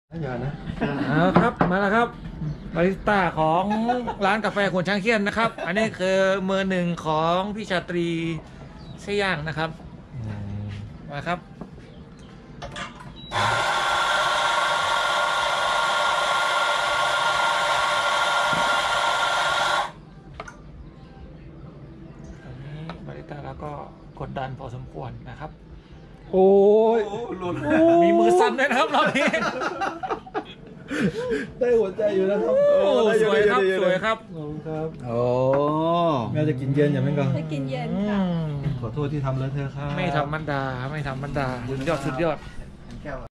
อย่านะครับมาแล้วครับบาริสต้าของร้านกาแฟขวนช้างเขี้ยนนะครับ อันนี้คือมือหนึ่งของพี่ชาตรีเสี่ยงนะครับมาครับอันนี้บาริสต้าแล้วก็กดดันพอสมควรนะครับโอ้ยมีมือสั่นด้วยนะครับรอบนี้ได้หัวใจอยู่นะครับสวยครับสวยครับขอบคุณครับโอ้แม่จะกินเย็นอย่าไม่ก่อนจะกินเย็นค่ะขอโทษที่ทำแล้วเธอครับไม่ธรรมดาไม่ธรรมดาสุดยอด